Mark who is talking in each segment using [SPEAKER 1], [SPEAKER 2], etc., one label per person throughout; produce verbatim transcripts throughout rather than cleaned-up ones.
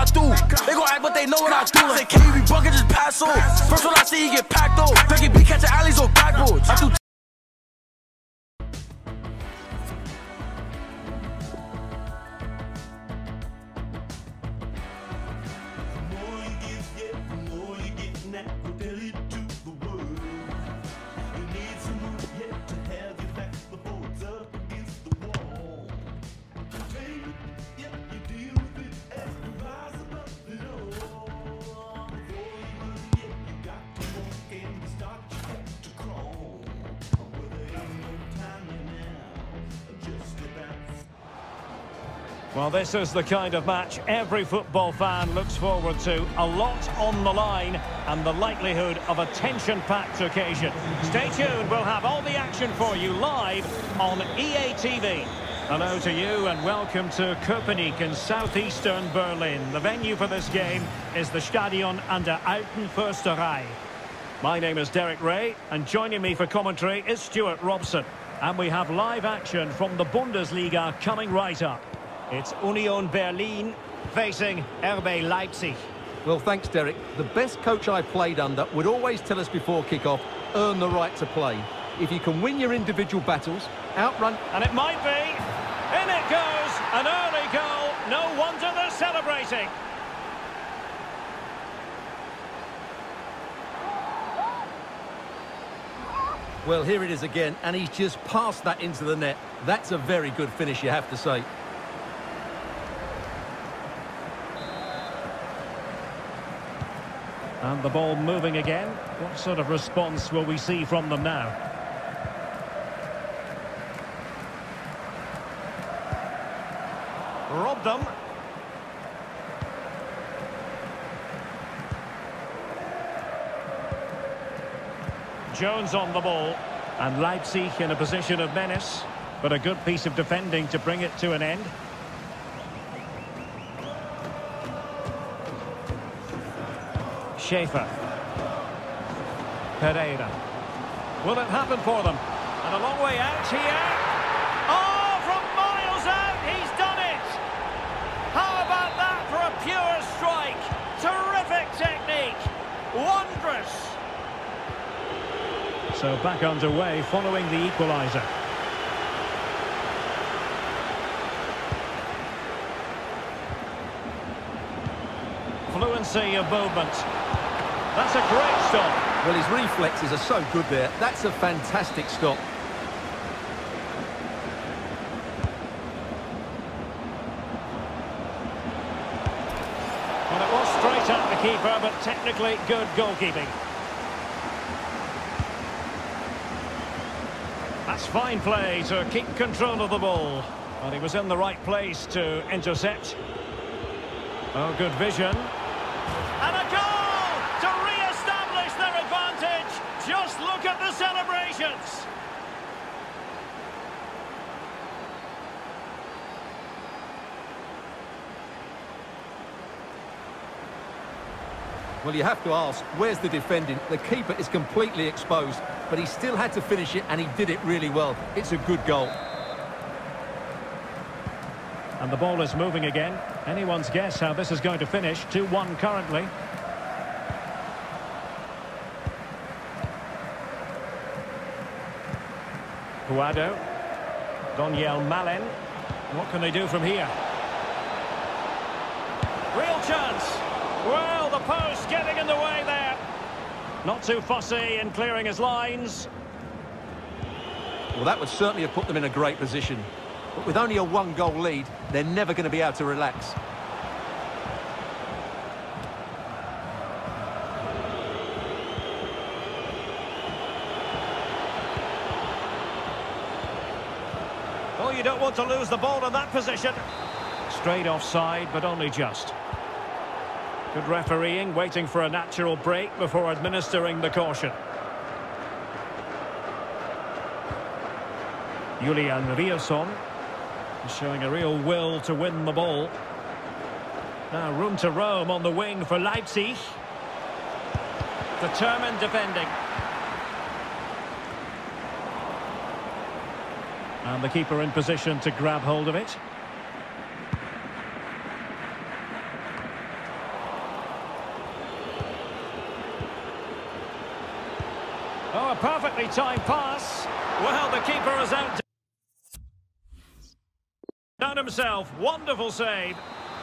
[SPEAKER 1] I do. They gon' act, but they know what I do. Say, can you be bucket, just pass on. First one I see, he get packed on. Becky B catching alleys or backboards. I do.
[SPEAKER 2] Well, this is the kind of match every football fan looks forward to. A lot on the line and the likelihood of a tension-packed occasion. Stay tuned, we'll have all the action for you live on E A T V. Hello to you and welcome to Köpenick in southeastern Berlin. The venue for this game is the Stadion an der Alten Försterei. My name is Derek Ray and joining me for commentary is Stuart Robson. And we have live action from the Bundesliga coming right up. It's Union Berlin facing R B Leipzig.
[SPEAKER 3] Well, thanks, Derek. The best coach I played under would always tell us before kick-off, earn the right to play. If you can win your individual battles, outrun...
[SPEAKER 2] And it might be. In it goes. An early goal. No wonder they're celebrating.
[SPEAKER 3] Well, here it is again, and he's just passed that into the net. That's a very good finish, you have to say.
[SPEAKER 2] And the ball moving again. What sort of response will we see from them now? Robbed them. Jones on the ball. And Leipzig in a position of menace. But a good piece of defending to bring it to an end. Schaefer. Pereira. Will it happen for them? And a long way out here. Oh, from miles out, he's done it! How about that for a pure strike? Terrific technique. Wondrous. So back underway following the equaliser. Fluency of movement. That's a great stop.
[SPEAKER 3] Well, his reflexes are so good there. That's a fantastic stop.
[SPEAKER 2] Well, it was straight at the keeper, but technically good goalkeeping. That's fine play to keep control of the ball. Well, he was in the right place to intercept. Oh, good vision. And a goal to re-establish their advantage. Just look at the celebrations.
[SPEAKER 3] Well, you have to ask, where's the defending? The keeper is completely exposed, but he still had to finish it, and he did it really well. It's a good goal.
[SPEAKER 2] And the ball is moving again. Anyone's guess how this is going to finish. two one currently. Guado. Doniel Malen. What can they do from here? Real chance. Well, the post getting in the way there. Not too fussy in clearing his lines.
[SPEAKER 3] Well, that would certainly have put them in a great position. But with only a one-goal lead, they're never going to be able to relax.
[SPEAKER 2] Oh, you don't want to lose the ball in that position. Straight offside, but only just. Good refereeing, waiting for a natural break before administering the caution. Julian Riasson showing a real will to win the ball. Now room to roam on the wing for Leipzig. Determined defending. And the keeper in position to grab hold of it. Oh, a perfectly timed pass. Well, the keeper is out. Down himself. Wonderful save.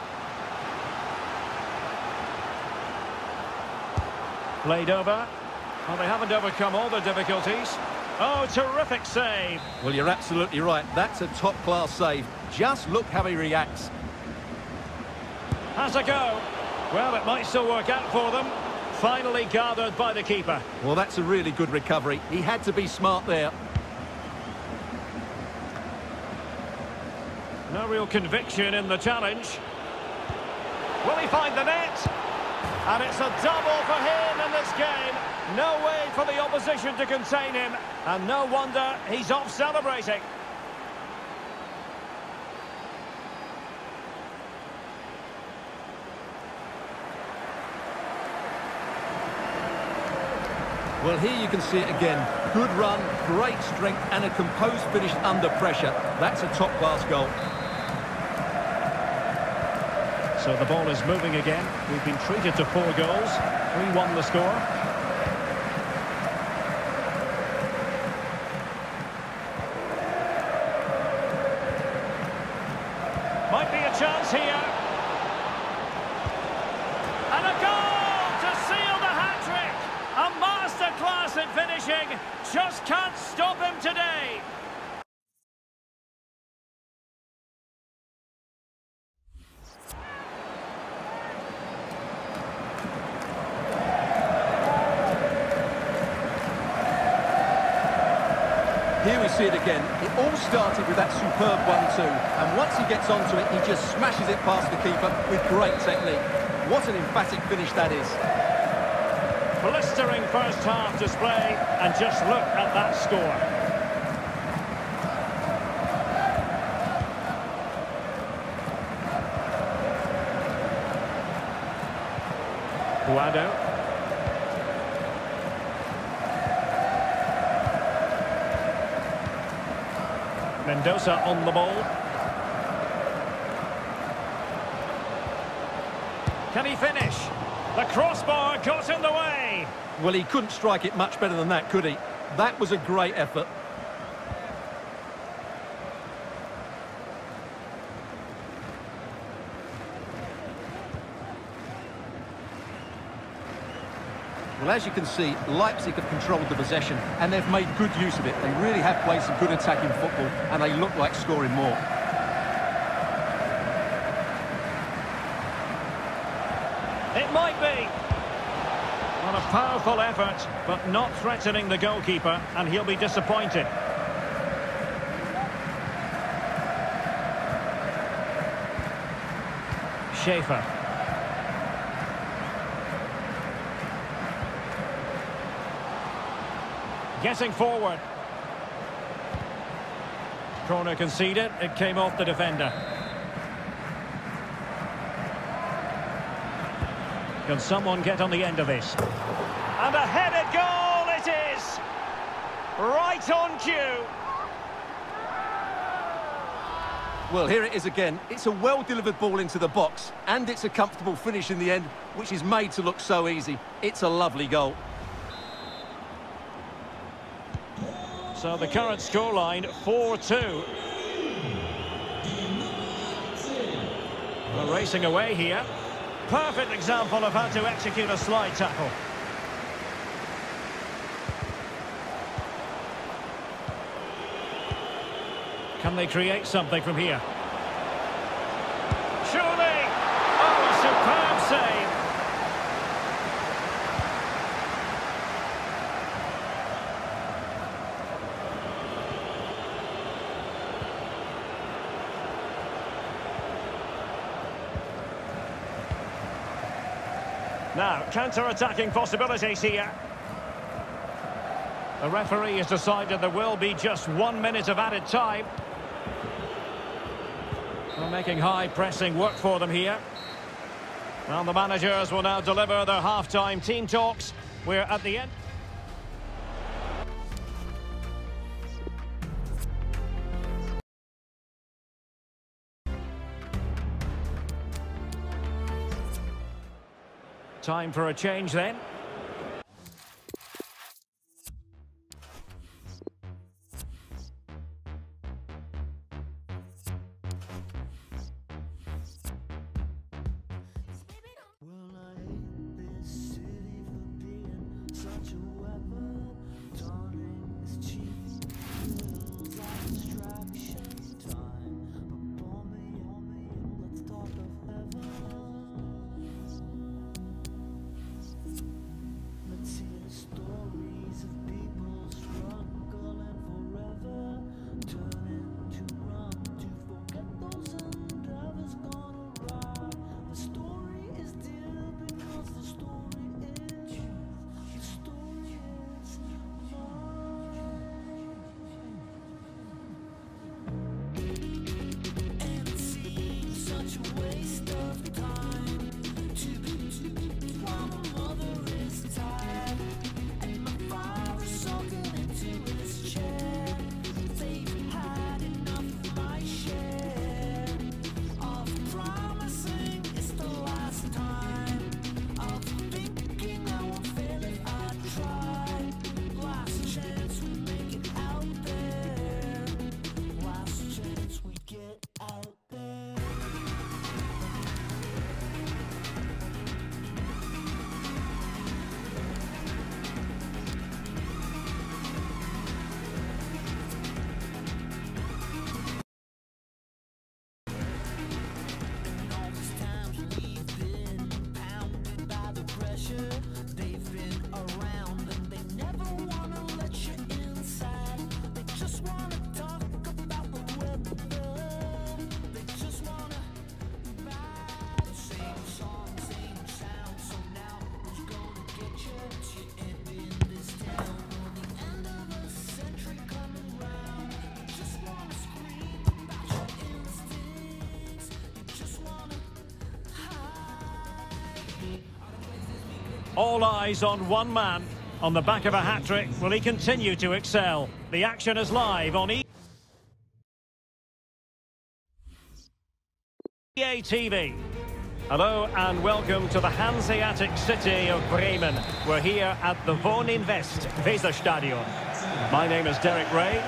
[SPEAKER 2] Played over. Well, they haven't overcome all the difficulties. Oh, terrific save.
[SPEAKER 3] Well, you're absolutely right. That's a top-class save. Just look how he reacts.
[SPEAKER 2] Has a go. Well, it might still work out for them. Finally gathered by the keeper.
[SPEAKER 3] Well, that's a really good recovery. He had to be smart there.
[SPEAKER 2] No real conviction in the challenge. Will he find the net? And it's a double for him in this game. No way for the opposition to contain him. And no wonder he's off celebrating.
[SPEAKER 3] Well, here you can see it again. Good run, great strength, and a composed finish under pressure. That's a top-class goal.
[SPEAKER 2] So the ball is moving again. We've been treated to four goals. three one the score. Might be a chance here. And a goal to seal the hat-trick. A masterclass in finishing. Just can't stop him today.
[SPEAKER 3] Here we see it again. It all started with that superb one two, and once he gets onto it, he just smashes it past the keeper with great technique. What an emphatic finish that is.
[SPEAKER 2] Blistering first half display, and just look at that score. Guado. Mendoza on the ball. Can he finish? The crossbar got in the way.
[SPEAKER 3] Well, he couldn't strike it much better than that, could he? That was a great effort. Well, as you can see, Leipzig have controlled the possession and they've made good use of it. They really have played some good attacking football and they look like scoring more.
[SPEAKER 2] It might be. What a powerful effort, but not threatening the goalkeeper, and he'll be disappointed. Schaefer. Getting forward. Corner conceded. It came off the defender. Can someone get on the end of this? And a headed goal it is! Right on cue.
[SPEAKER 3] Well, here it is again. It's a well-delivered ball into the box, and it's a comfortable finish in the end, which is made to look so easy. It's a lovely goal.
[SPEAKER 2] So the current scoreline, four two. We're racing away here. Perfect example of how to execute a slide tackle. Can they create something from here? Surely! Oh, a superb save! Now, counter-attacking possibilities here. The referee has decided there will be just one minute of added time. They're making high pressing work for them here. Well, the managers will now deliver their half-time team talks. We're at the end. Time for a change then. All eyes on one man. On the back of a hat-trick, will he continue to excel? The action is live on E A T V. Hello and welcome to the Hanseatic city of Bremen. We're here at the Wohninvest Weserstadion. My name is Derek Ray.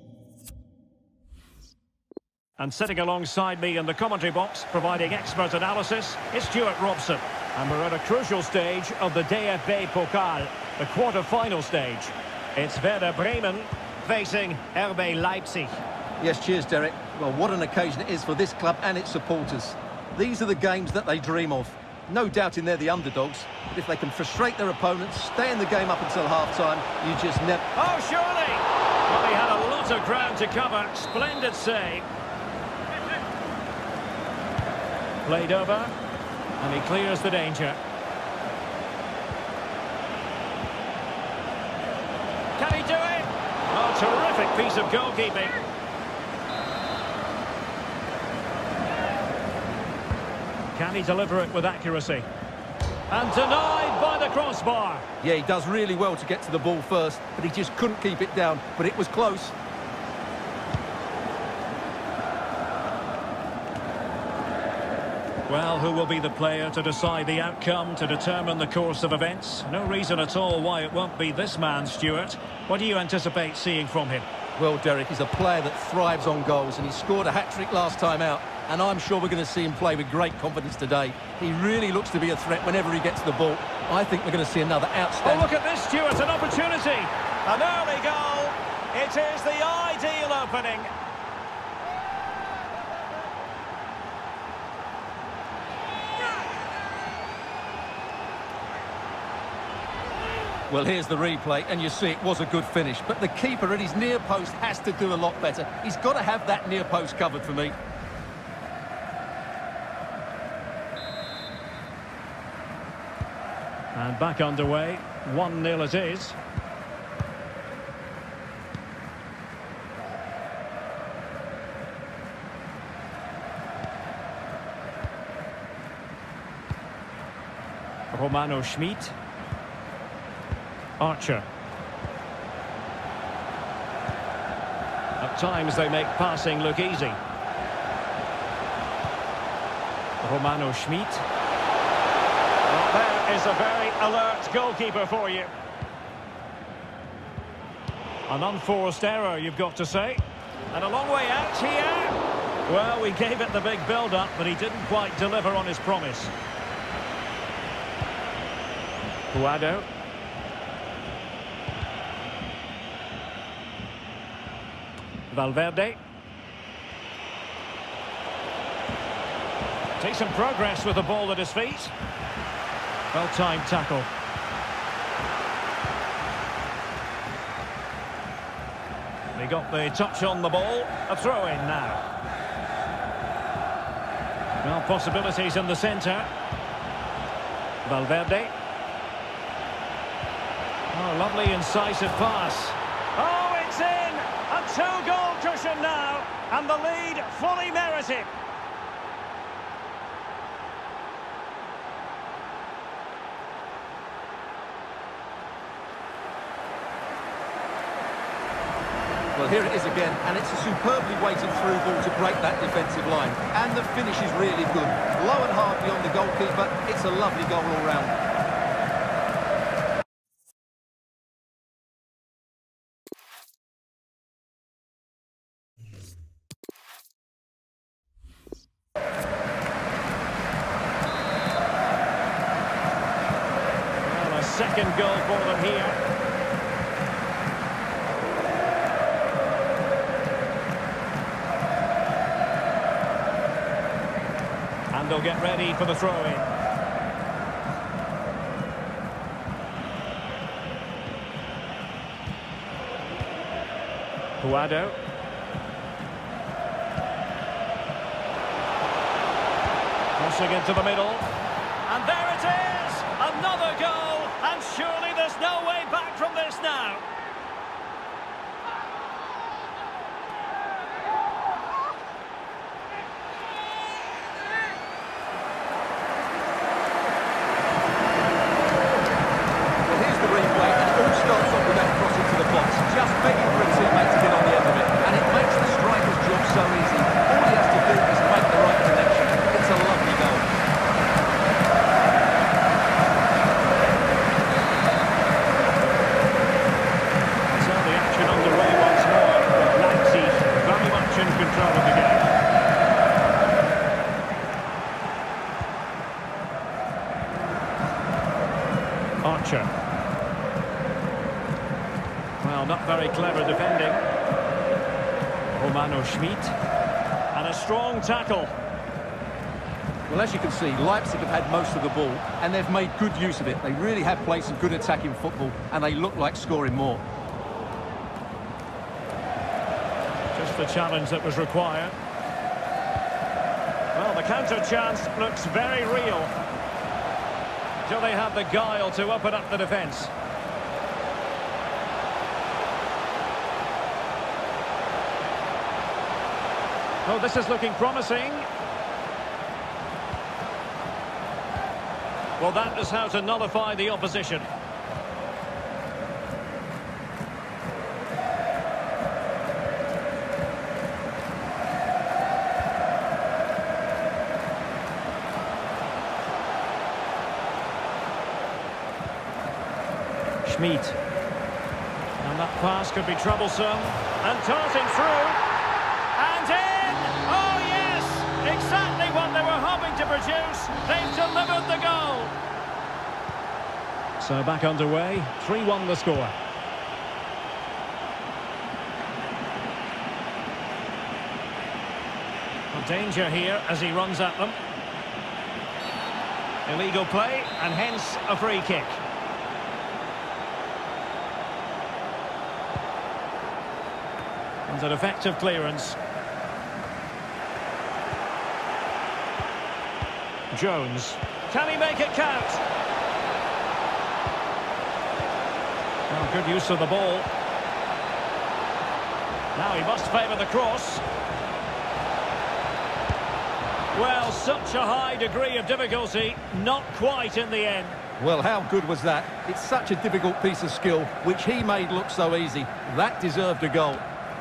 [SPEAKER 2] And sitting alongside me in the commentary box, providing expert analysis, is Stuart Robson. And we're at a crucial stage of the D F B Pokal, the quarter-final stage. It's Werder Bremen facing R B Leipzig.
[SPEAKER 3] Yes, cheers, Derek. Well, what an occasion it is for this club and its supporters. These are the games that they dream of. No doubting they're the underdogs, but if they can frustrate their opponents, stay in the game up until half-time, you just never...
[SPEAKER 2] Oh, surely! Well, he had a lot of ground to cover. Splendid save. Played over. And he clears the danger. Can he do it? Oh, terrific piece of goalkeeping. Can he deliver it with accuracy? And denied by the crossbar.
[SPEAKER 3] Yeah, he does really well to get to the ball first, but he just couldn't keep it down. But it was close.
[SPEAKER 2] Well, who will be the player to decide the outcome, to determine the course of events? No reason at all why it won't be this man, Stuart. What do you anticipate seeing from him?
[SPEAKER 3] Well, Derek, he's a player that thrives on goals, and he scored a hat-trick last time out, and I'm sure we're going to see him play with great confidence today. He really looks to be a threat whenever he gets the ball. I think we're going to see another outstanding...
[SPEAKER 2] Oh, look at this, Stuart, an opportunity! An early goal! It is the ideal opening.
[SPEAKER 3] Well, here's the replay, and you see it was a good finish. But the keeper at his near post has to do a lot better. He's got to have that near post covered for me.
[SPEAKER 2] And back underway. one nil it is. Romano Schmid. Archer. At times they make passing look easy. Romano Schmid. Well, there is a very alert goalkeeper for you. An unforced error, you've got to say. And a long way out here. Well, we gave it the big build-up, but he didn't quite deliver on his promise. Guado. Valverde. Decent progress with the ball at his feet. Well-timed tackle. He got the touch on the ball. A throw-in now. Well, possibilities in the centre. Valverde. Oh, lovely incisive pass. Oh, it's in! A two-goal cushion now, and the lead fully merited.
[SPEAKER 3] Well, here it is again, and it's a superbly weighted through ball to break that defensive line. And the finish is really good. Low and hard beyond the goalkeeper. It's a lovely goal all round.
[SPEAKER 2] Well, a second goal for them here. And they'll get ready for the throw-in. Puado. Crossing into the middle. And there it is! Another goal! And surely there's no way back from this now.
[SPEAKER 3] Just begging for a teammate to get on the end of it, and it makes the striker's job so easy. All he has to do is make the right connection. It's a lovely goal.
[SPEAKER 2] So the action underway once more, with Leipzig very much in control of the game. Archer. Well, not very clever defending. Romano Schmid. And a strong tackle.
[SPEAKER 3] Well, as you can see, Leipzig have had most of the ball, and they've made good use of it. They really have played some good attacking football, and they look like scoring more.
[SPEAKER 2] Just the challenge that was required. Well, the counter chance looks very real. Do they have the guile to open up the defence? Oh, this is looking promising. Well, that is how to nullify the opposition. Schmid. And that pass could be troublesome. And darting through. And in! Oh, yes! Exactly what they were hoping to produce. They've delivered the goal. So back underway. three one the score. Well, danger here as he runs at them. Illegal play and hence a free kick. And an effective clearance. Jones. Can he make it count? Well, good use of the ball. Now he must favour the cross. Well, such a high degree of difficulty, not quite in the end.
[SPEAKER 3] Well, how good was that? It's such a difficult piece of skill, which he made look so easy. That deserved a goal.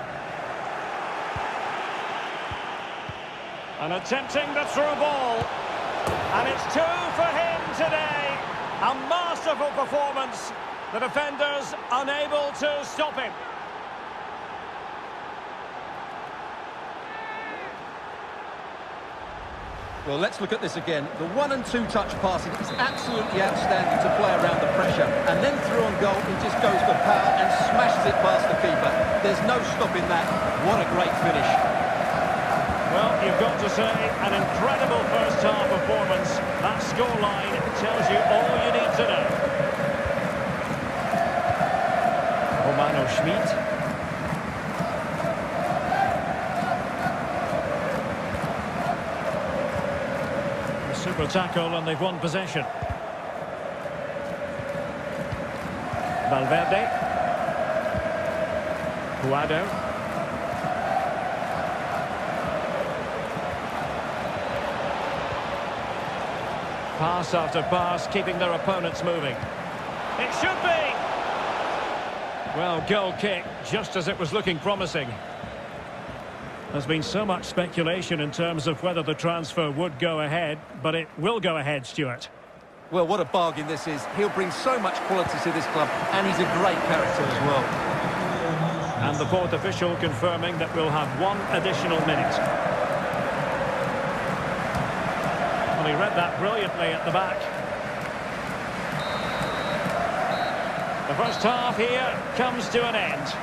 [SPEAKER 2] And attempting the through ball. And it's two for him today. A masterful performance. The defenders unable to stop him.
[SPEAKER 3] Well, let's look at this again. The one and two touch passing is absolutely outstanding to play around the pressure. And then through on goal, he just goes for power and smashes it past the keeper. There's no stopping that. What a great finish.
[SPEAKER 2] Well, you've got to say, an incredible first-half performance. That scoreline tells you all you need to know. Romano Schmid. Super tackle, and they've won possession. Valverde. Guado. Pass after pass, keeping their opponents moving. It should be! Well, goal kick, just as it was looking promising. There's been so much speculation in terms of whether the transfer would go ahead, but it will go ahead, Stuart.
[SPEAKER 3] Well, what a bargain this is. He'll bring so much quality to this club, and he's a great character as well.
[SPEAKER 2] And the fourth official confirming that we'll have one additional minute. Well, he read that brilliantly at the back. The first half here comes to an end.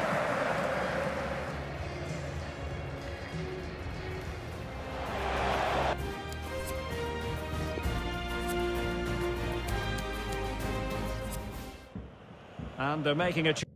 [SPEAKER 2] And they're making a change.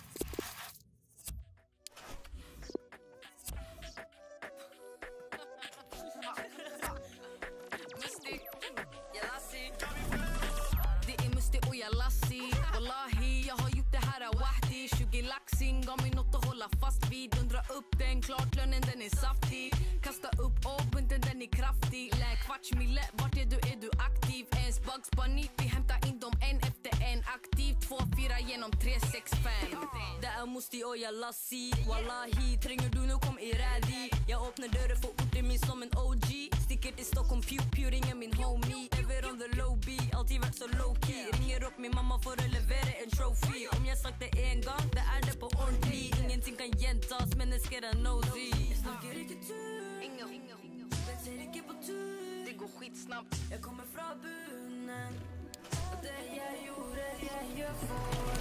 [SPEAKER 4] Lassi, wallahi, tränger du nu kom i rädi. Jag öppnar dörren för orten min som en O G. Sticker till Stockholm, pew pew, ringer min homie. Ever on the low beat, alltid varit så low key. Ringer upp min mamma för att leverera en trophy. Om jag sagt det en gång, det är det på ordentlig. Ingenting kan gentas, men det ska den nosy. Jag snackar inte tur, inga, men ser inte på tur. Det går skitsnabbt, jag kommer från bunnen. Och det jag gjorde, jag gör för.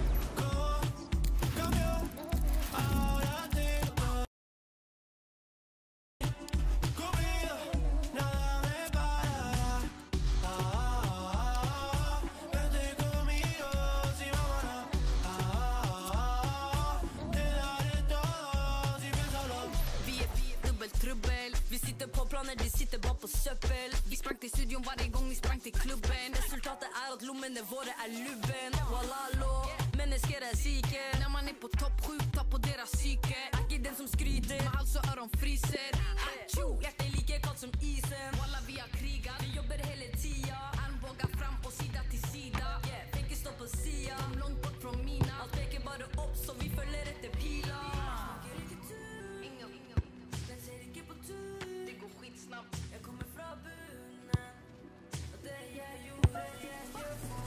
[SPEAKER 4] De sitter bara på söppel. Vi sprang till studion varje gång vi sprang till klubben. Resultatet är att lommen är våra är luven. Wallalo, men det ska det siken. När man är på topp sju, ta på deras psyke. Aki den som skryter, men alltså är de fryser. Hachu, hjärtat är lika kallt som isen. Walla vi har krigat, vi jobbar hela tia. Armbågar fram och sida till sida. Yeah, tänker stå på sia. De långt bort från mina. Allt pekar bara upp så vi följer efter pila. Inga, inga, men ser inte på tur. Det går skitsnabbt, jag kommer från bunnen. Och det jag gjorde, jag gör för.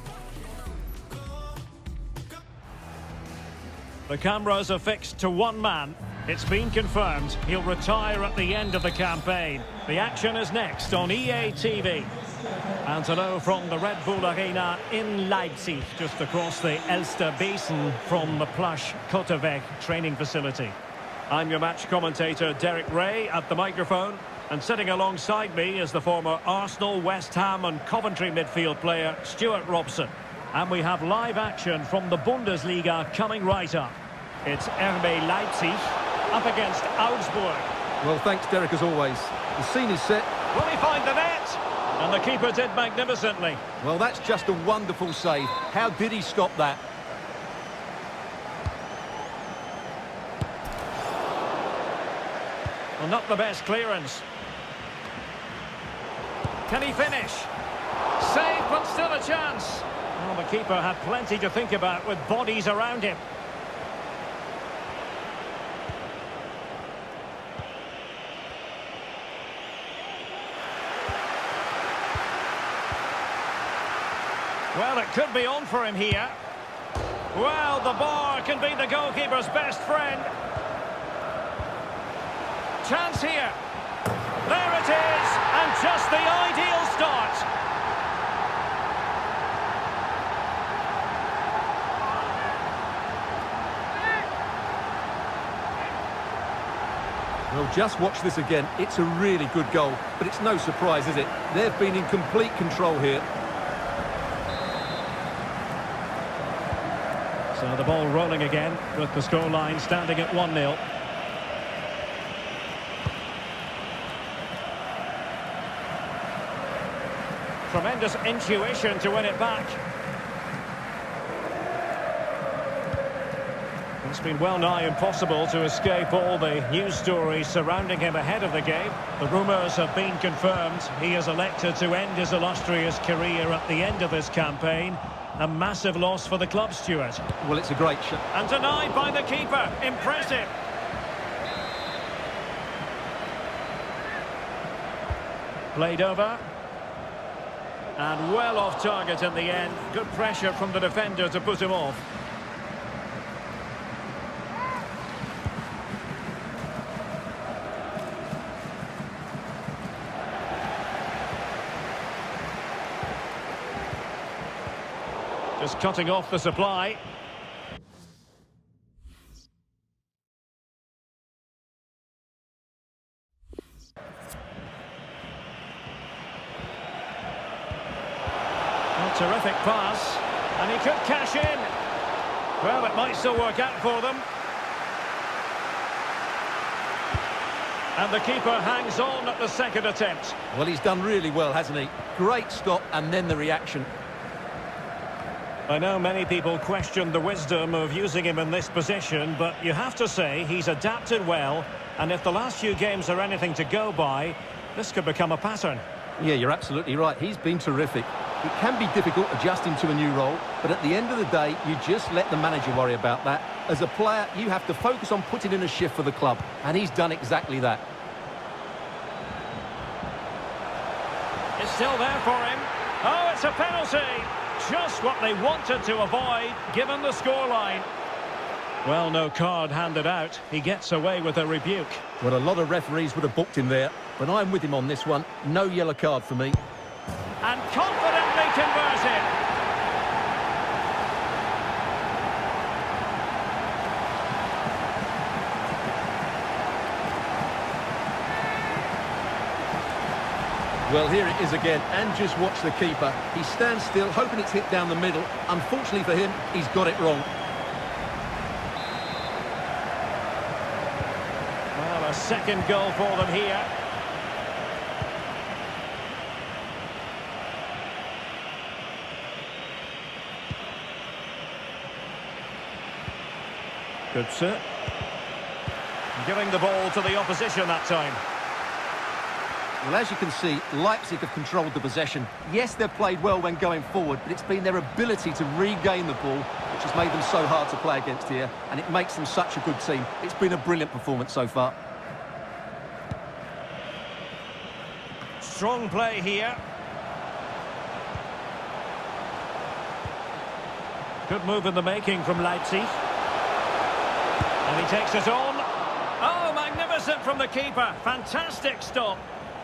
[SPEAKER 2] The cameras are fixed to one man. It's been confirmed he'll retire at the end of the campaign. The action is next on E A T V. And hello from the Red Bull Arena in Leipzig, just across the Elster Basin from the plush Kotterweg training facility. I'm your match commentator, Derek Ray, at the microphone. And sitting alongside me is the former Arsenal, West Ham and Coventry midfield player, Stuart Robson. And we have live action from the Bundesliga coming right up. It's R B Leipzig up against Augsburg.
[SPEAKER 3] Well, thanks, Derek, as always. The scene is set.
[SPEAKER 2] Will he find the net? And the keeper did magnificently.
[SPEAKER 3] Well, that's just a wonderful save. How did he stop that?
[SPEAKER 2] Well, not the best clearance. Can he finish? Save, but still a chance. Well, the keeper had plenty to think about with bodies around him. Well, it could be on for him here. Well, the bar can be the goalkeeper's best friend. Chance here. There it is, and just the ideal start.
[SPEAKER 3] Well, just watch this again. It's a really good goal, but it's no surprise, is it? They've been in complete control here.
[SPEAKER 2] So the ball rolling again with the scoreline standing at one nil. Tremendous intuition to win it back. It's been well nigh impossible to escape all the news stories surrounding him ahead of the game. The rumours have been confirmed. He has elected to end his illustrious career at the end of this campaign. A massive loss for the club, Stuart.
[SPEAKER 3] Well, it's a great shot.
[SPEAKER 2] And denied by the keeper. Impressive. Played over. And well off target in the end. Good pressure from the defender to put him off. Just cutting off the supply. A terrific pass, and he could cash in. Well, it might still work out for them. And the keeper hangs on at the second attempt.
[SPEAKER 3] Well, he's done really well, hasn't he? Great stop, and then the reaction.
[SPEAKER 2] I know many people question the wisdom of using him in this position, but you have to say he's adapted well, and if the last few games are anything to go by, this could become a pattern.
[SPEAKER 3] Yeah, you're absolutely right. He's been terrific. It can be difficult adjusting to a new role, but at the end of the day, you just let the manager worry about that. As a player, you have to focus on putting in a shift for the club, and he's done exactly that.
[SPEAKER 2] It's still there for him. Oh, it's a penalty! Just what they wanted to avoid, given the scoreline. Well, no card handed out. He gets away with a rebuke.
[SPEAKER 3] Well, a lot of referees would have booked him there, but I'm with him on this one. No yellow card for me.
[SPEAKER 2] And confidently converted.
[SPEAKER 3] Well, here it is again, and just watch the keeper. He stands still, hoping it's hit down the middle. Unfortunately for him, he's got it wrong.
[SPEAKER 2] Well, a second goal for them here. Good set. Giving the ball to the opposition that time.
[SPEAKER 3] Well, as you can see, Leipzig have controlled the possession. Yes, they've played well when going forward, but it's been their ability to regain the ball which has made them so hard to play against here, and it makes them such a good team. It's been a brilliant performance so far.
[SPEAKER 2] Strong play here. Good move in the making from Leipzig. And he takes it on. Oh, magnificent from the keeper. Fantastic stop.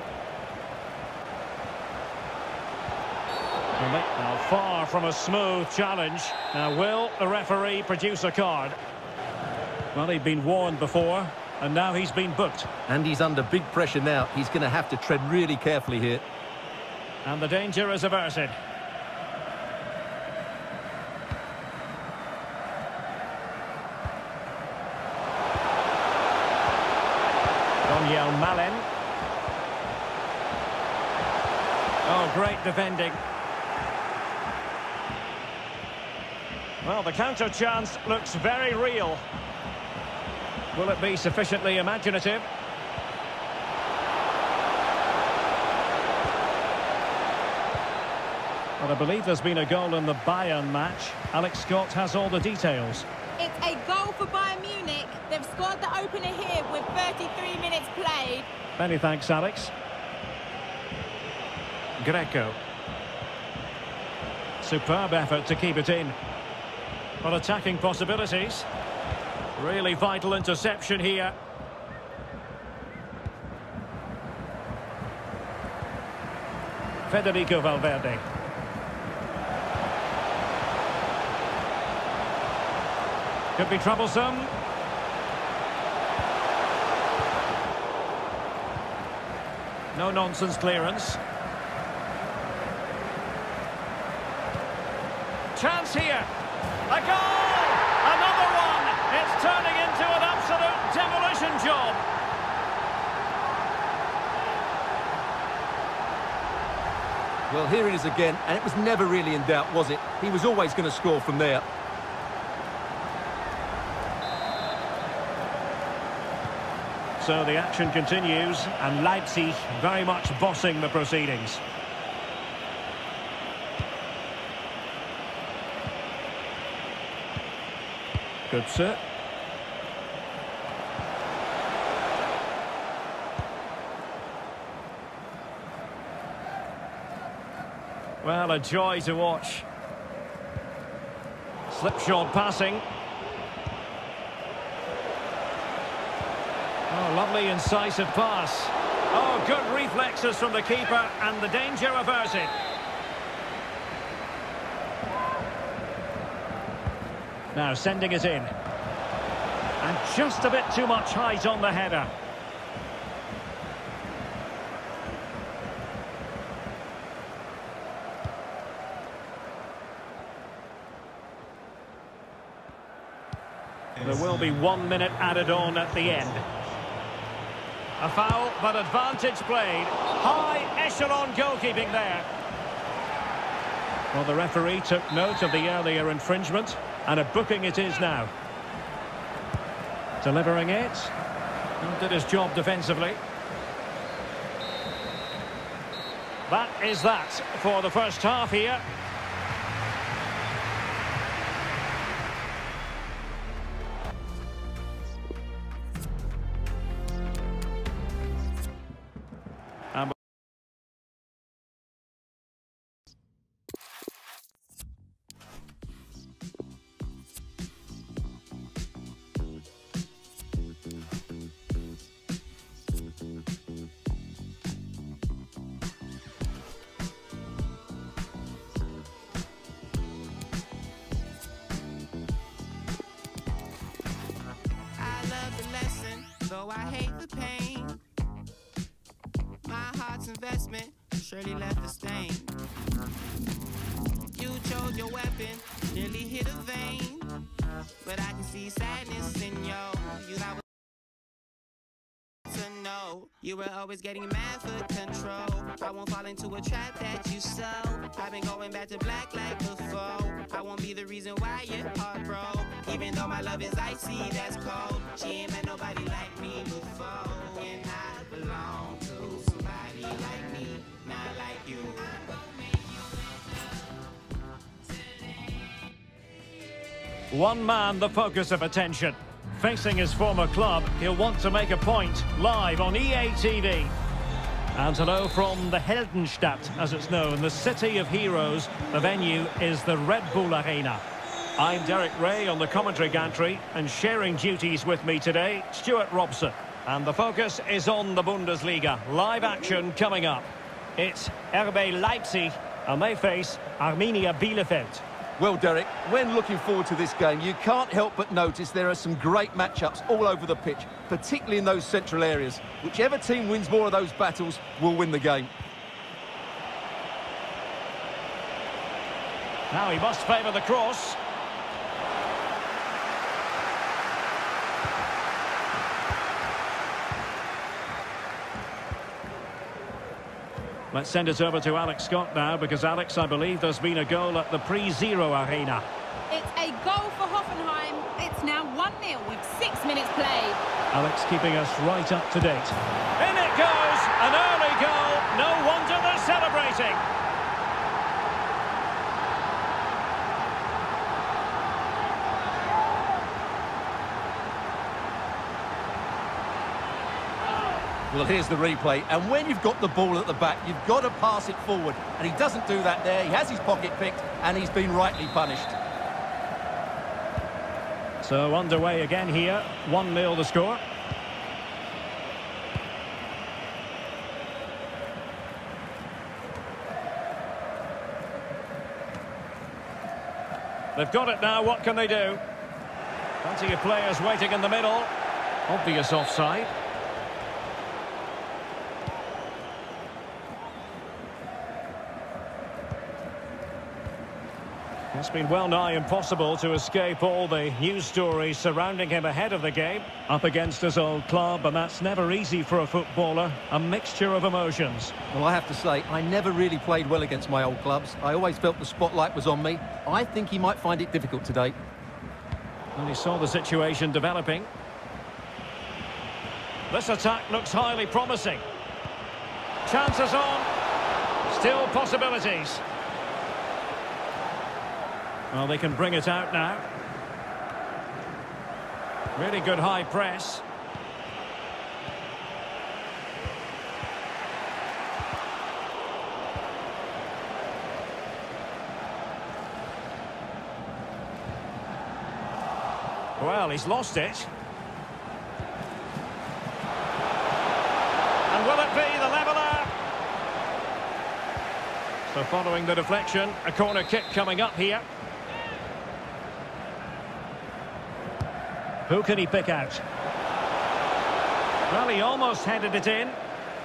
[SPEAKER 2] Now, far from a smooth challenge. Now, will the referee produce a card? Well, he'd been warned before, and now he's been booked.
[SPEAKER 3] And he's under big pressure now. He's going to have to tread really carefully here.
[SPEAKER 2] And the danger is averted. Daniel Malen. Oh, great defending. Well, the counter chance looks very real. Will it be sufficiently imaginative? Well, I believe there's been a goal in the Bayern match. Alex Scott has all the details.
[SPEAKER 5] It's a goal for Bayern Munich. They've scored the opener here with thirty-three minutes played.
[SPEAKER 2] Many thanks, Alex. Greco. Superb effort to keep it in. But attacking possibilities. Really vital interception here. Federico Valverde. Could be troublesome. No-nonsense clearance. Chance here. A goal! Another one! It's turning into an absolute demolition job.
[SPEAKER 3] Well, here it is again, and it was never really in doubt, was it? He was always going to score from there.
[SPEAKER 2] So the action continues, and Leipzig very much bossing the proceedings. Good set. Well, a joy to watch. Slipshod passing. Oh, lovely incisive pass. Oh, good reflexes from the keeper, and the danger averted. Now sending it in. And just a bit too much height on the header. There will be one minute added on at the end. A foul, but advantage played. High echelon goalkeeping there. Well, the referee took note of the earlier infringement, and a booking it is now. Delivering it. And did his job defensively. That is that for the first half here. And
[SPEAKER 6] though I hate the pain, my heart's investment surely left a stain. You chose your weapon, nearly hit a vein, but I can see sadness in you. You I was to know you were always getting mad for control. I won't fall into a trap that you sow. I've been going back to black like before. I won't be the reason why your heart broke. Even though my love is icy, that's cold. She ain't met nobody like me before. And I belong to somebody like me, not like you.
[SPEAKER 2] one man the focus of attention. Facing his former club, he'll want to make a point live on E A T V. And hello from the Heldenstadt, as it's known, the city of heroes. The venue is the Red Bull Arena. I'm Derek Ray on the commentary gantry, and sharing duties with me today, Stuart Robson. And the focus is on the Bundesliga. Live action coming up. It's R B Leipzig, and they face Arminia Bielefeld.
[SPEAKER 3] Well, Derek, when looking forward to this game, you can't help but notice there are some great matchups all over the pitch, particularly in those central areas. Whichever team wins more of those battles will win the game.
[SPEAKER 2] Now he must favour the cross. Let's send it over to Alex Scott now, because, Alex, I believe there's been a goal at the pre-zero arena.
[SPEAKER 5] It's a goal for Hoffenheim. It's now one nil with six minutes played.
[SPEAKER 2] Alex keeping us right up to date. In it goes! An early goal. No wonder they're celebrating.
[SPEAKER 3] Well, here's the replay, and when you've got the ball at the back, you've got to pass it forward, and he doesn't do that there. He has his pocket picked, and he's been rightly punished.
[SPEAKER 2] So underway again here, one nil the score. They've got it now, what can they do? Plenty of players waiting in the middle. Obvious offside. It's been well nigh impossible to escape all the news stories surrounding him ahead of the game. Up against his old club, and that's never easy for a footballer. A mixture of emotions.
[SPEAKER 3] Well, I have to say, I never really played well against my old clubs. I always felt the spotlight was on me. I think he might find it difficult today.
[SPEAKER 2] And he saw the situation developing. This attack looks highly promising. Chances on. Still possibilities. Well, they can bring it out now. Really good high press. Well, he's lost it. And will it be the leveller? So following the deflection, a corner kick coming up here. Who can he pick out? Well, he almost headed it in.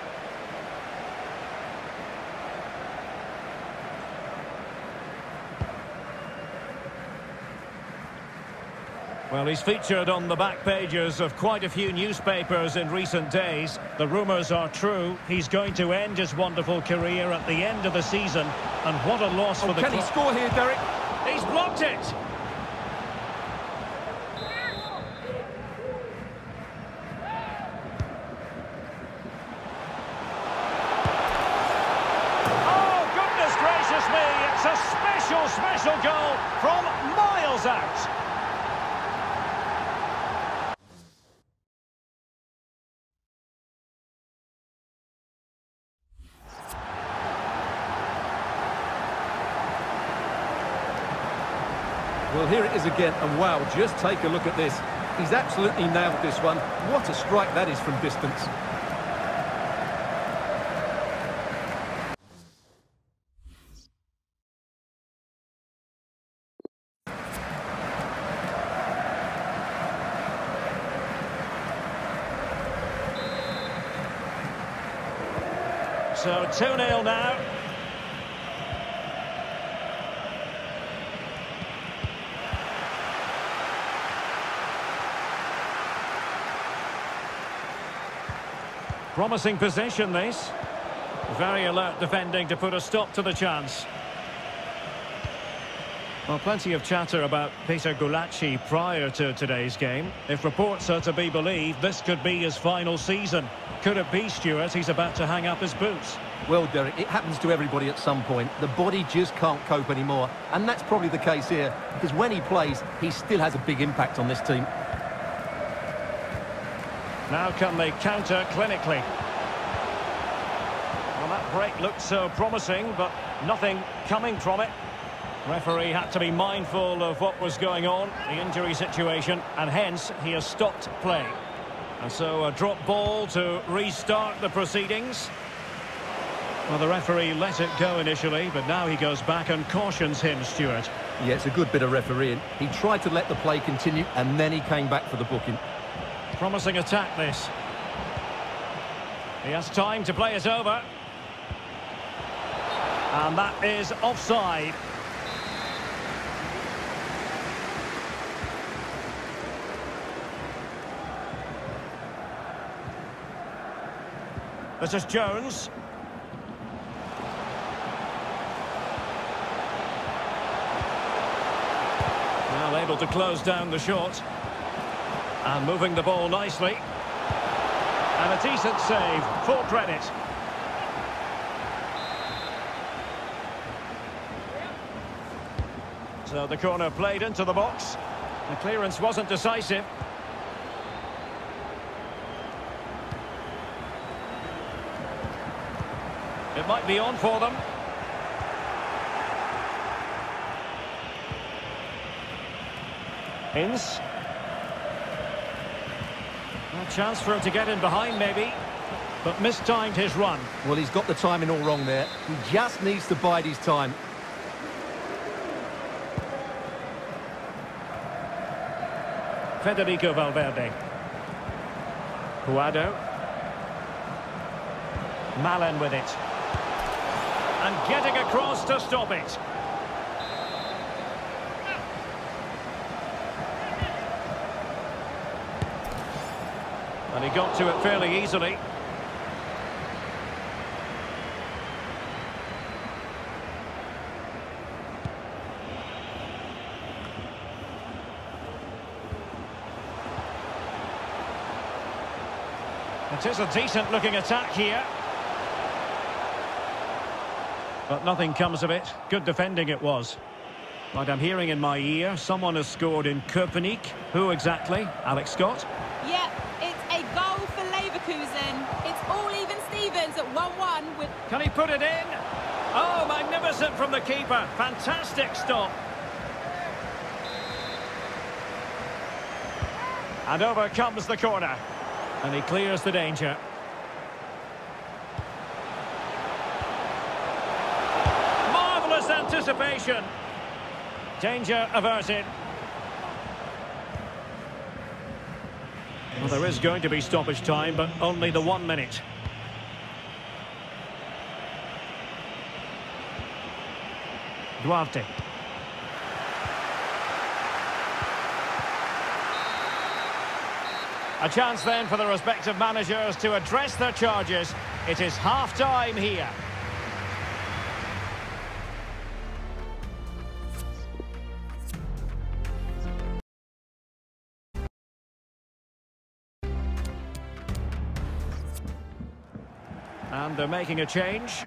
[SPEAKER 2] Well, he's featured on the back pages of quite a few newspapers in recent days. The rumours are true. He's going to end his wonderful career at the end of the season. And what a loss
[SPEAKER 3] oh,
[SPEAKER 2] for the
[SPEAKER 3] club.
[SPEAKER 2] club.
[SPEAKER 3] Can he score here, Derek?
[SPEAKER 2] He's blocked it! It's a special, special goal from miles out.
[SPEAKER 3] Well, here it is again, and wow, just take a look at this. He's absolutely nailed this one. What a strike that is from distance.
[SPEAKER 2] So two nil now. Promising possession, this. Very alert defending to put a stop to the chance. Well, plenty of chatter about Peter Gulacsi prior to today's game. If reports are to be believed, this could be his final season. Could it be, Stuart, he's about to hang up his boots?
[SPEAKER 3] Well, Derek, it happens to everybody at some point. The body just can't cope anymore. And that's probably the case here, because when he plays, he still has a big impact on this team.
[SPEAKER 2] Now can they counter clinically? Well, that break looked so promising, but nothing coming from it. Referee had to be mindful of what was going on, the injury situation, and hence he has stopped play. And so a drop ball to restart the proceedings. Well, the referee let it go initially, but now he goes back and cautions him, Stuart.
[SPEAKER 3] Yeah, it's a good bit of refereeing. He tried to let the play continue, and then he came back for the booking.
[SPEAKER 2] Promising attack, this. He has time to play it over. And that is offside. This is Jones. Well, able to close down the shot. And moving the ball nicely. And a decent save, full credit. So the corner played into the box. The clearance wasn't decisive. It might be on for them. Ince. A chance for him to get in behind, maybe. But mistimed his run.
[SPEAKER 3] Well, he's got the timing all wrong there. He just needs to bide his time.
[SPEAKER 2] Federico Valverde. Puado. Malen with it. And getting across to stop it. And he got to it fairly easily. It is a decent-looking attack here. But nothing comes of it. Good defending it was. But I'm hearing in my ear, someone has scored in Köpenick. Who exactly? Alex Scott?
[SPEAKER 5] Yep, it's a goal for Leverkusen. It's all even Stevens at one one with...
[SPEAKER 2] Can he put it in? Oh, magnificent from the keeper. Fantastic stop. And over comes the corner. And he clears the danger. Marvellous anticipation. Danger averted. Well, there is going to be stoppage time, but only the one minute. Duarte. A chance then for the respective managers to address their charges. It is half-time here. And they're making a change.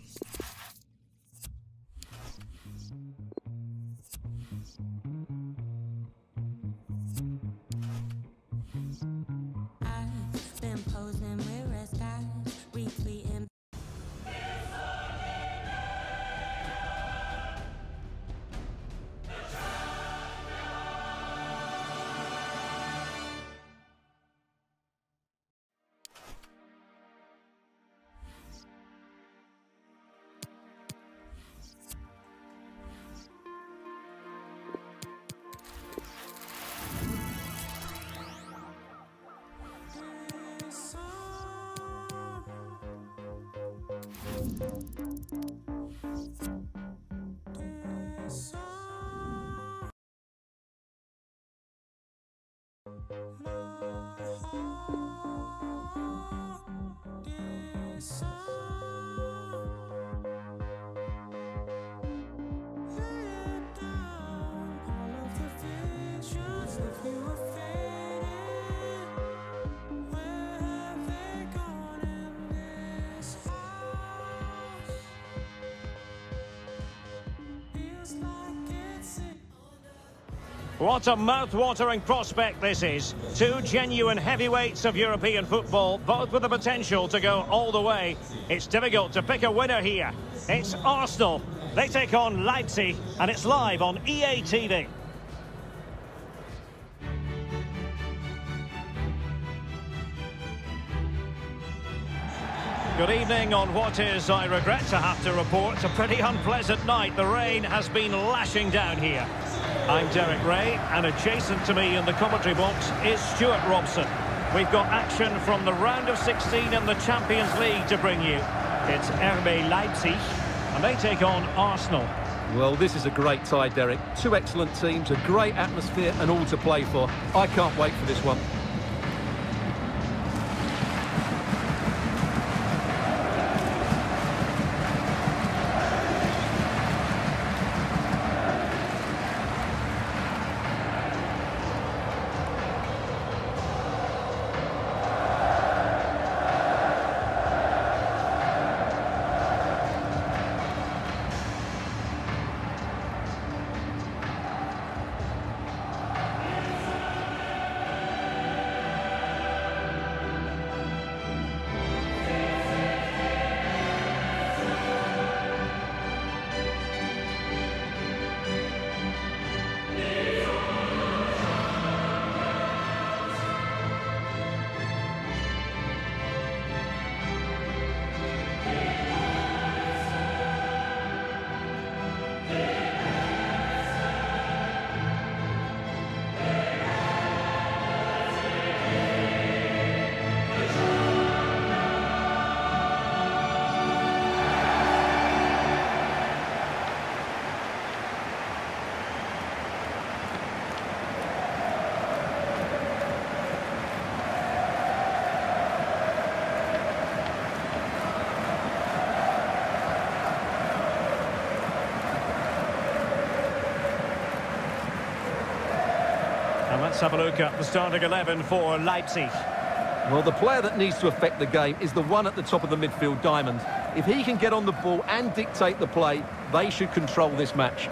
[SPEAKER 2] What a mouth-watering prospect this is. Two genuine heavyweights of European football, both with the potential to go all the way. It's difficult to pick a winner here. It's Arsenal. They take on Leipzig, and it's live on E A T V. Good evening on what is, I regret to have to report, a pretty unpleasant night. The rain has been lashing down here. I'm Derek Ray, and adjacent to me in the commentary box is Stuart Robson. We've got action from the round of sixteen in the Champions League to bring you. It's R B Leipzig, and they take on Arsenal.
[SPEAKER 3] Well, this is a great tie, Derek. Two excellent teams, a great atmosphere and all to play for. I can't wait for this one.
[SPEAKER 2] let's have a look at the starting eleven for Leipzig.
[SPEAKER 3] Well, the player that needs to affect the game is the one at the top of the midfield diamond. If he can get on the ball and dictate the play, they should control this match.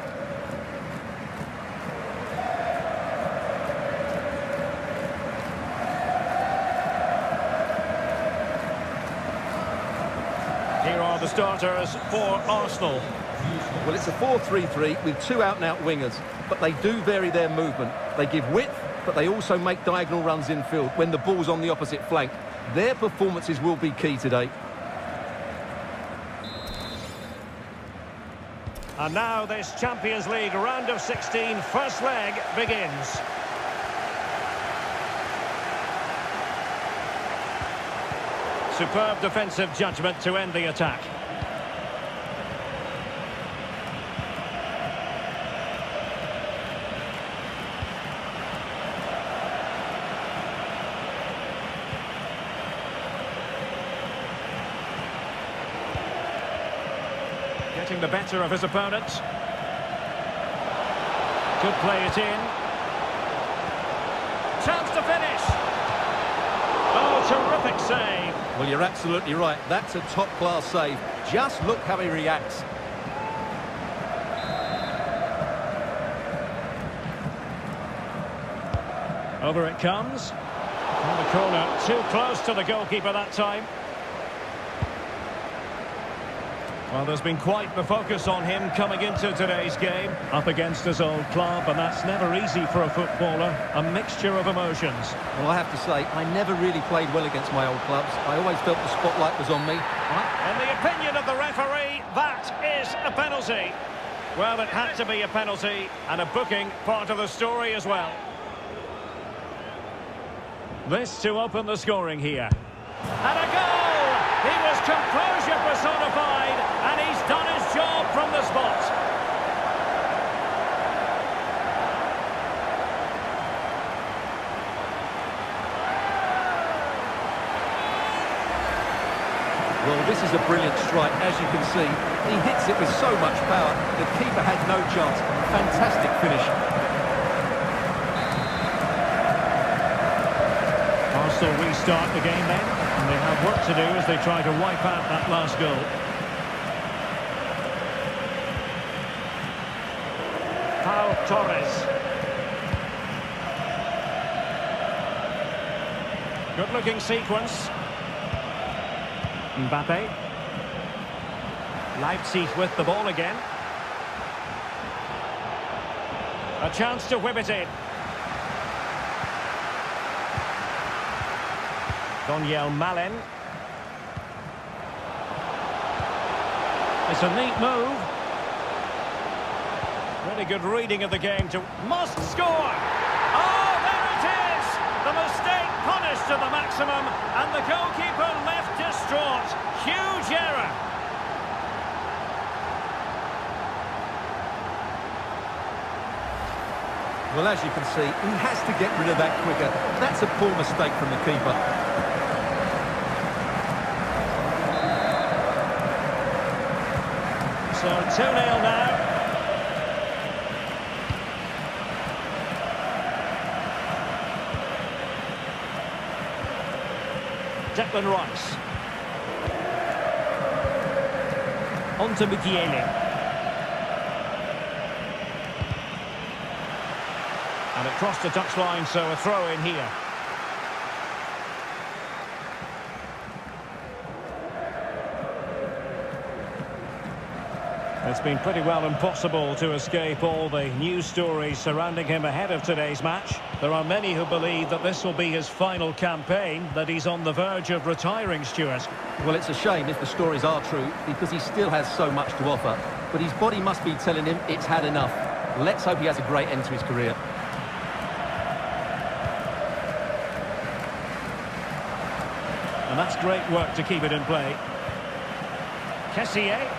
[SPEAKER 2] Here are the starters for Arsenal.
[SPEAKER 3] Well, it's a four three three with two out-and-out wingers, but they do vary their movement. They give width, but they also make diagonal runs infield when the ball's on the opposite flank. Their performances will be key today.
[SPEAKER 2] And now this Champions League round of sixteen first leg begins. Superb defensive judgment to end the attack. Getting the better of his opponent. Could play it in. Chance to finish. Oh, terrific save.
[SPEAKER 3] Well, you're absolutely right. That's a top-class save. Just look how he reacts.
[SPEAKER 2] Over it comes. On the corner, too close to the goalkeeper that time. Well, there's been quite the focus on him coming into today's game. Up against his old club, and that's never easy for a footballer. A mixture of emotions.
[SPEAKER 3] Well, I have to say, I never really played well against my old clubs. I always felt the spotlight was on me.
[SPEAKER 2] In the opinion of the referee, that is a penalty. Well, it had to be a penalty, and a booking part of the story as well. This to open the scoring here. And a goal! He was composure personified, and he's done his job from the spot.
[SPEAKER 3] Well, this is a brilliant strike, as you can see. He hits it with so much power, the keeper had no chance. Fantastic finish.
[SPEAKER 2] Arsenal restart the game then, and they have work to do as they try to wipe out that last goal. Pau Torres. Good-looking sequence. Mbappe. Leipzig with the ball again. A chance to whip it in. Donyell Malen. It's a neat move. Really good reading of the game to... Must score! Oh, there it is! The mistake punished to the maximum, and the goalkeeper left distraught. Huge error.
[SPEAKER 3] Well, as you can see, he has to get rid of that quicker. That's a poor mistake from the keeper.
[SPEAKER 2] So two nil now. Declan Rice. On to Mukiele. And it crossed the touchline, so a throw in here. It's been pretty well impossible to escape all the news stories surrounding him ahead of today's match. There are many who believe that this will be his final campaign, that he's on the verge of retiring, Stuart.
[SPEAKER 3] Well, it's a shame if the stories are true, because he still has so much to offer. But his body must be telling him it's had enough. Let's hope he has a great end to his career.
[SPEAKER 2] And that's great work to keep it in play. Kessié.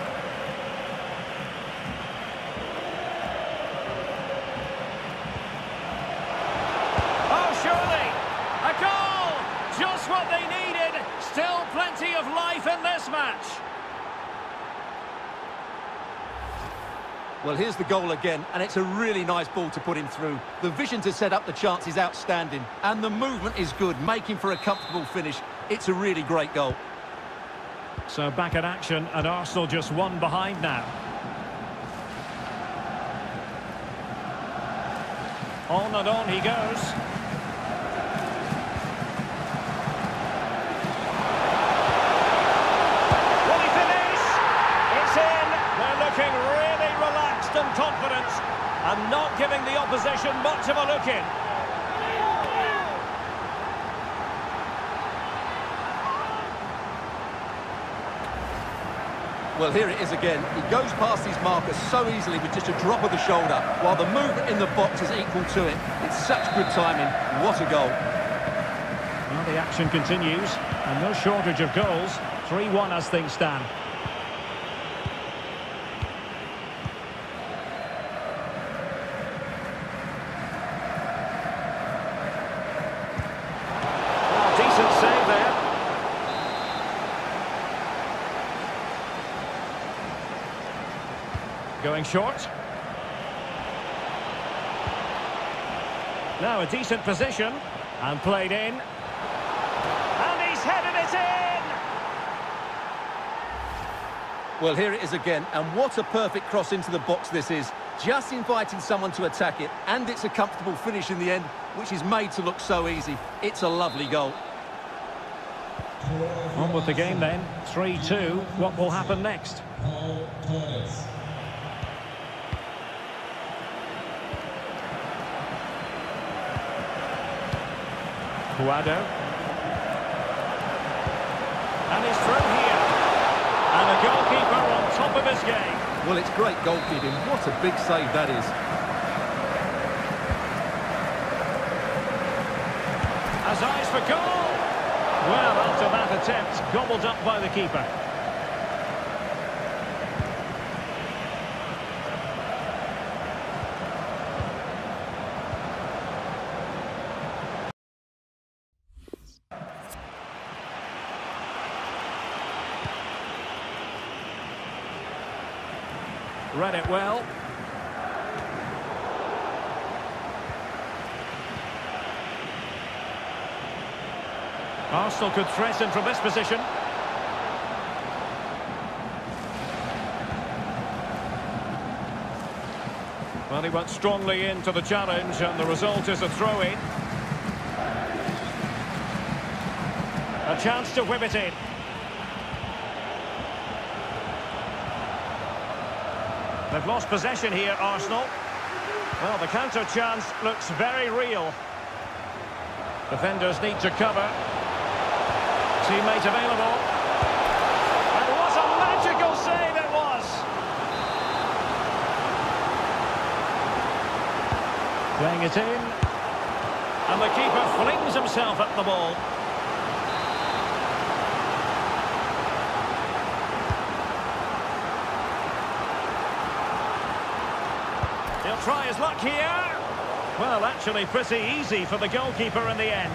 [SPEAKER 2] Just what they needed. Still plenty of life in this match.
[SPEAKER 3] Well, here's the goal again, and it's a really nice ball to put him through. The vision to set up the chance is outstanding, and the movement is good, making for a comfortable finish. It's a really great goal.
[SPEAKER 2] So back in action, and Arsenal just one behind now. On and on he goes. Will he finish? It's in. They're looking really relaxed and confident, and not giving the opposition much of a look in.
[SPEAKER 3] Well, here it is again. He goes past his marker so easily with just a drop of the shoulder, while the movement in the box is equal to it. It's such good timing. What a goal.
[SPEAKER 2] Well, the action continues, and no shortage of goals. three one as things stand. Well, decent save there. Going short. Now a decent position, and played in. And he's headed it in!
[SPEAKER 3] Well, here it is again, and what a perfect cross into the box this is. Just inviting someone to attack it, and it's a comfortable finish in the end, which is made to look so easy. It's a lovely goal.
[SPEAKER 2] On with the game then, three two. What will happen next? Guado. And he's through here. And the goalkeeper on top of his game.
[SPEAKER 3] Well, it's great goalkeeping. What a big save that is.
[SPEAKER 2] Has eyes for goal. Well, after that attempt, gobbled up by the keeper. Read it well. Arsenal could threaten from this position. Well, he went strongly into the challenge, and the result is a throw-in. A chance to whip it in. They've lost possession here, Arsenal. Well, the counter chance looks very real. Defenders need to cover. Teammate available. And what a magical save it was! Playing it in. And the keeper flings himself at the ball. He'll try his luck here. Well, actually pretty easy for the goalkeeper in the end.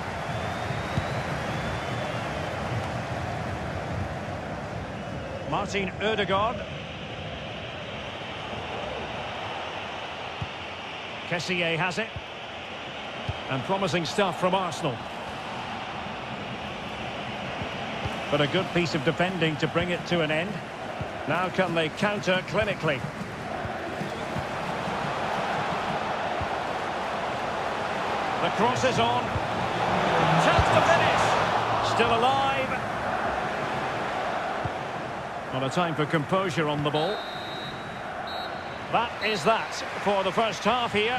[SPEAKER 2] Martin Ødegaard. Kessié has it. And promising stuff from Arsenal. But a good piece of defending to bring it to an end. Now can they counter clinically? The cross is on. Chance to finish. Still alive. Not a time for composure on the ball. That is that for the first half here.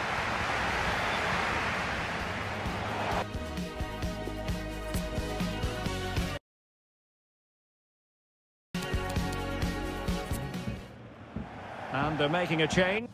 [SPEAKER 2] And they're making a change.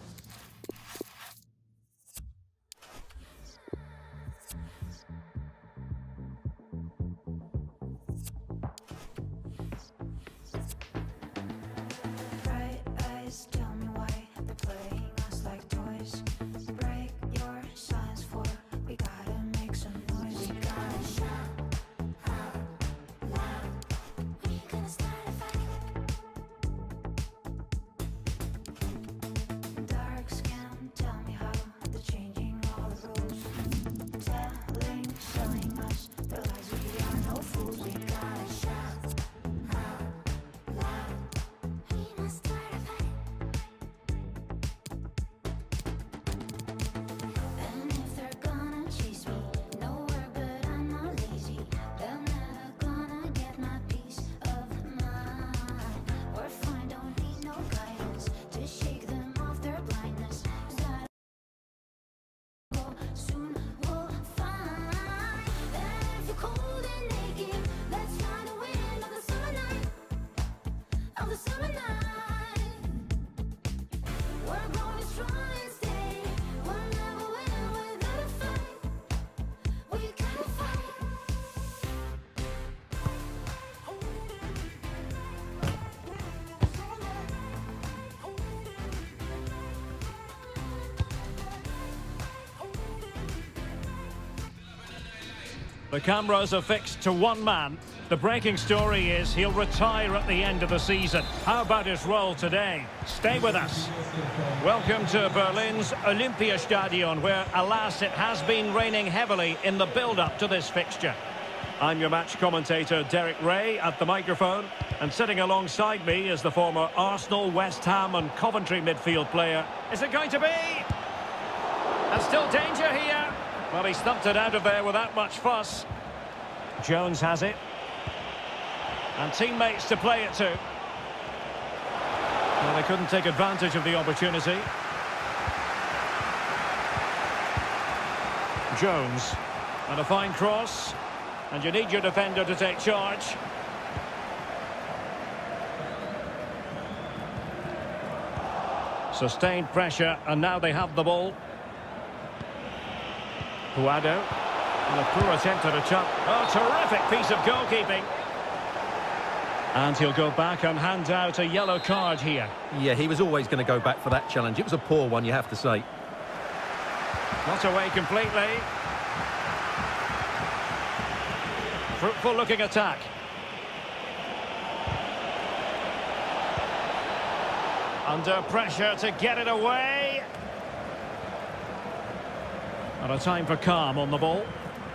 [SPEAKER 2] The cameras are fixed to one man. The breaking story is he'll retire at the end of the season. How about his role today? Stay with us. Welcome to Berlin's Olympiastadion, where, alas, it has been raining heavily in the build-up to this fixture. I'm your match commentator, Derek Ray, at the microphone. And sitting alongside me is the former Arsenal, West Ham and Coventry midfield player. Is it going to be? And still danger here. Well, he stumped it out of there without much fuss. Jones has it. And teammates to play it to. Well, they couldn't take advantage of the opportunity. Jones. And a fine cross. And you need your defender to take charge. Sustained pressure, and now they have the ball. Puado. And a poor attempt at a chop. Oh, terrific piece of goalkeeping. And he'll go back and hand out a yellow card here.
[SPEAKER 3] Yeah, he was always going to go back for that challenge. It was a poor one, you have to say.
[SPEAKER 2] Not away completely. Fruitful looking attack. Under pressure to get it away. And a time for calm on the ball.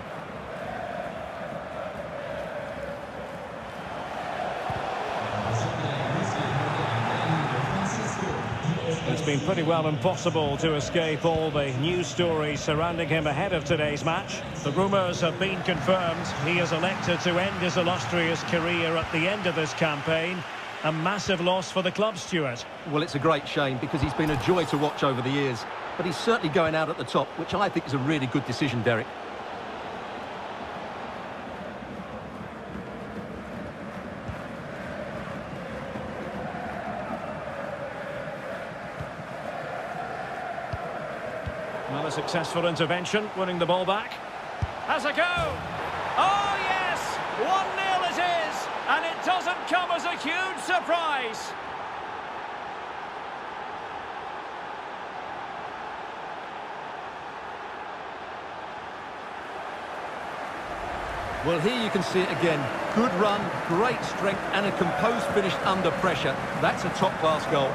[SPEAKER 2] It's been pretty well impossible to escape all the news stories surrounding him ahead of today's match. The rumours have been confirmed. He has elected to end his illustrious career at the end of this campaign. A massive loss for the club, Stuart.
[SPEAKER 3] Well, it's a great shame because he's been a joy to watch over the years. But he's certainly going out at the top, which I think is a really good decision, Derek.
[SPEAKER 2] Well, a successful intervention, winning the ball back. Has a go! Oh, yes! one nil it is! And it doesn't come as a huge surprise!
[SPEAKER 3] Well, here you can see it again. Good run, great strength, and a composed finish under pressure. That's a top-class goal.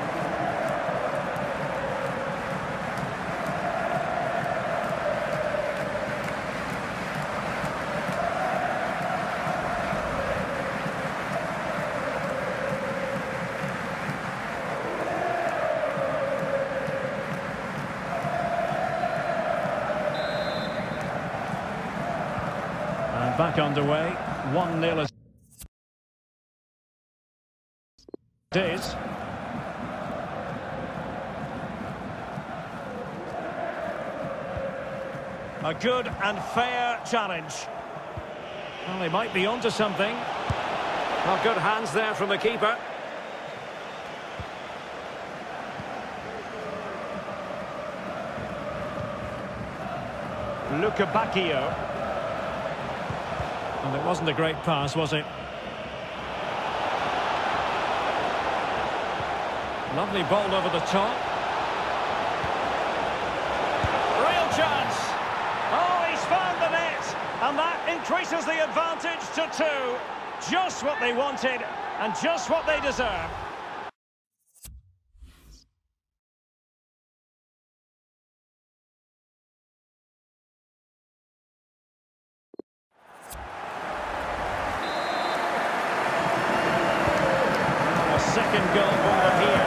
[SPEAKER 2] Back underway, one nil it is. A good and fair challenge. Well, they might be onto something. Well, good hands there from the keeper. Luca Bacchio. And it wasn't a great pass, was it? Lovely ball over the top. Real chance. Oh, he's found the net. And that increases the advantage to two. Just what they wanted and just what they deserve. Second goal for them here.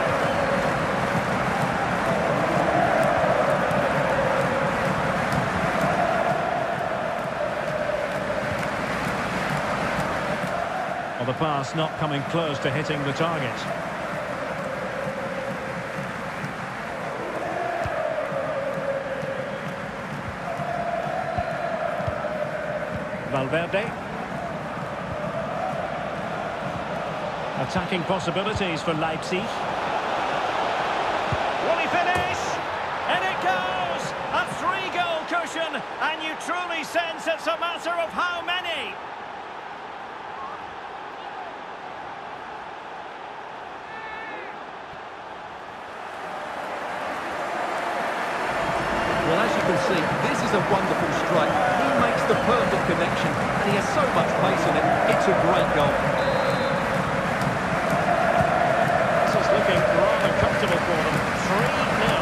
[SPEAKER 2] Well, the pass not coming close to hitting the target. Valverde. Attacking possibilities for Leipzig. Will he finish? And it goes! A three-goal cushion, and you truly sense it's a matter of how many.
[SPEAKER 3] Well, as you can see, this is a wonderful strike. He makes the perfect connection, and he has so much pace in it. It's a great goal.
[SPEAKER 2] This is looking rather comfortable for them. three nil.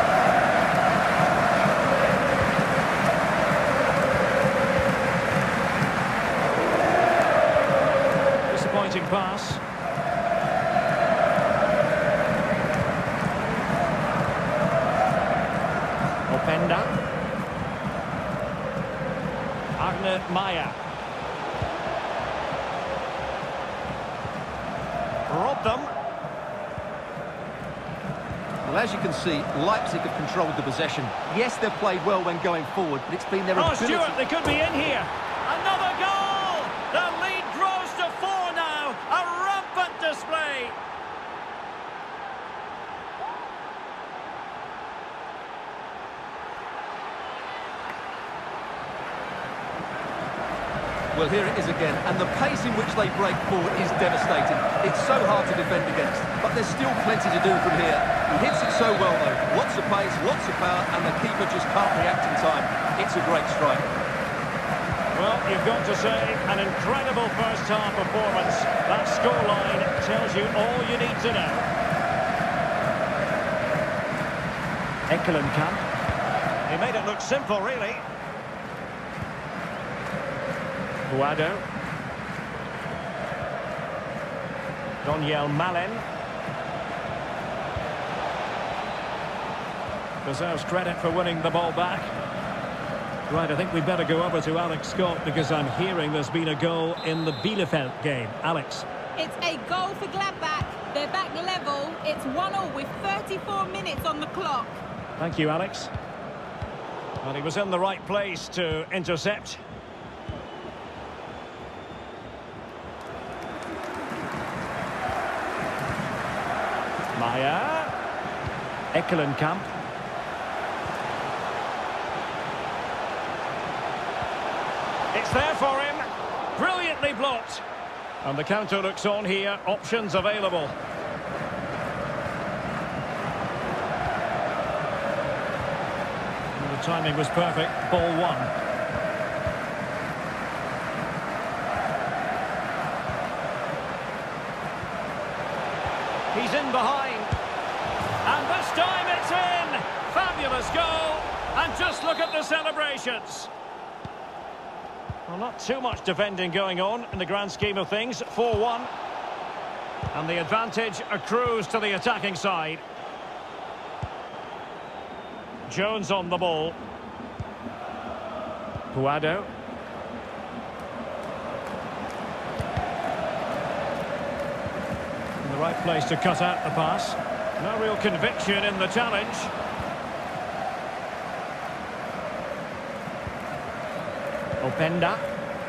[SPEAKER 2] Disappointing pass. Openda. Agne Maya. Robbed them.
[SPEAKER 3] Well, as you can see, Leipzig have controlled the possession. Yes, they've played well when going forward, but it's been their
[SPEAKER 2] Oh,
[SPEAKER 3] ability...
[SPEAKER 2] Stuart, they could be in here. Another goal! The lead grows to four now. A rampant display.
[SPEAKER 3] Well, here it is again, and the pace in which they break forward is devastating. It's so hard to defend against, but there's still plenty to do from here. He hits it so well, though. Lots of pace, lots of power, and the keeper just can't react in time. It's a great strike.
[SPEAKER 2] Well, you've got to say, an incredible first-half performance. That scoreline tells you all you need to know. Ekkelenkamp. He made it look simple, really. Guado. Donyell Malen. Deserves credit for winning the ball back. Right, I think we'd better go over to Alex Scott because I'm hearing there's been a goal in the Bielefeld game. Alex.
[SPEAKER 5] It's a goal for Gladbach. They're back level. It's one all with thirty-four minutes on the clock.
[SPEAKER 2] Thank you, Alex. Well, he was in the right place to intercept. Maya. Ekkelenkamp. It's there for him. Brilliantly blocked. And the counter looks on here. Options available. And the timing was perfect. Ball one. He's in behind. And this time it's in. Fabulous goal. And just look at the celebrations. Well, not too much defending going on in the grand scheme of things. four one. And the advantage accrues to the attacking side. Jones on the ball. Guado. In the right place to cut out the pass. No real conviction in the challenge. Openda.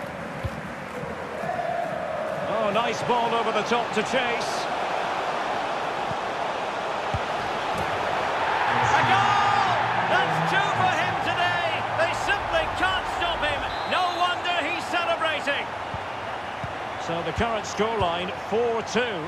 [SPEAKER 2] Oh, nice ball over the top to chase. A goal! That's two for him today. They simply can't stop him. No wonder he's celebrating. So the current scoreline, four two.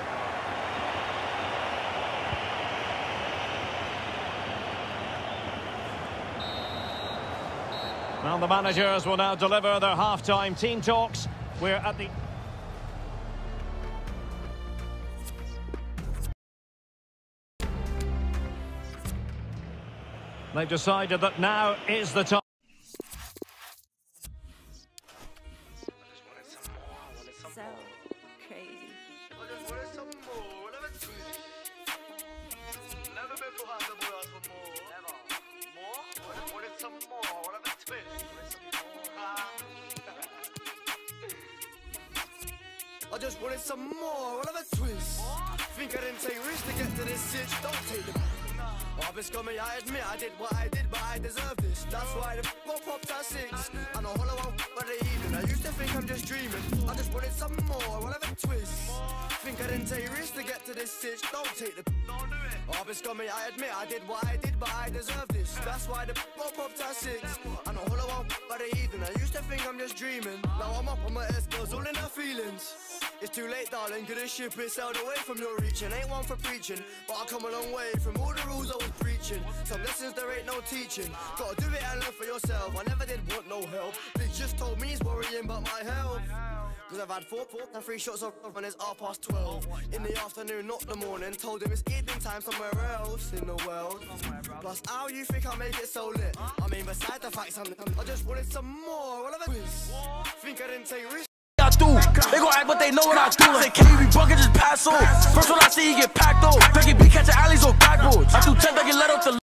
[SPEAKER 2] Well, the managers will now deliver their half-time team talks. We're at the... They've decided that now is the time.
[SPEAKER 4] So crazy.
[SPEAKER 7] I just wanted some more, what of a twist? Think I didn't take risks to get to this sitch, don't take the... I've been scummy, I admit I did what I did, but I deserve this. That's why the ball popped at six. I know hollow out for the evening. I used to think I'm just dreaming. I just wanted some more, what of a twist? Think I didn't take risks to get to this sitch, don't take the... Don't do it. I've been scummy, I admit I did what I did, but I deserve this. That's why the ball popped at six. I know hollow out for the evening. I used to think I'm just dreaming. Now I'm up on my S-girls, all in her feelings. It's too late, darling, cause this ship is sailed away from your reaching. Ain't one for preaching, but I come a long way from all the rules I was preaching. Some lessons there ain't no teaching. Gotta do it and learn for yourself. I never did want no help. They just told me he's worrying about my health. Cause I've had four, four and three shots of and it's half past twelve. In the afternoon, not the morning. Told him it's evening time somewhere else in the world. Plus, how you think I make it so lit? I mean, beside the facts, I'm, I just wanted some more. What have I quiz? Think I didn't take risks?
[SPEAKER 1] I do. They gon' act, but they know what I do. Say K B bucket just pass on. First one I see, he get packed on. Becky B catching alleys on backboards. I do ten, I get let off the